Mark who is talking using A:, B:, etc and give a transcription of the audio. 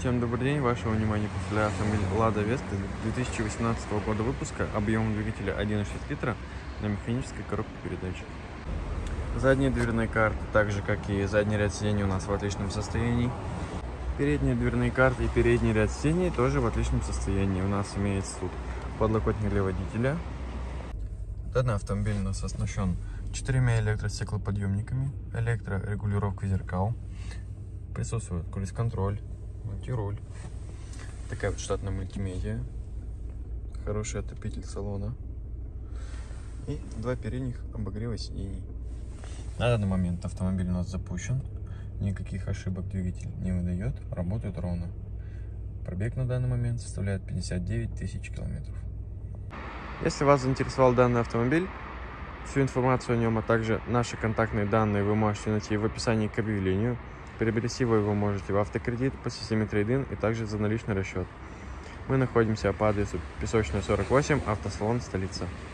A: Всем добрый день, вашего внимания представляю автомобиль Lada Vesta 2018 года выпуска, объемом двигателя 1,6 литра на механической коробке передач. Задние дверные карты, так же как и задний ряд сидений, у нас в отличном состоянии. Передние дверные карты и передний ряд сидений тоже в отличном состоянии. У нас имеется тут подлокотник для водителя. Данный автомобиль у нас оснащен 4 электростеклоподъемниками, электрорегулировкой зеркал. Присутствует круиз-контроль, мультируль, такая вот штатная мультимедиа, хороший отопитель салона и два передних обогрева сидений. На данный момент автомобиль у нас запущен, никаких ошибок двигатель не выдает, работает ровно. Пробег на данный момент составляет 59 тысяч километров. Если вас заинтересовал данный автомобиль, всю информацию о нем, а также наши контактные данные вы можете найти в описании к объявлению. Приобрести вы его можете в автокредит по системе Trade-in и также за наличный расчет. Мы находимся по адресу Песочная, 48, автосалон, столица.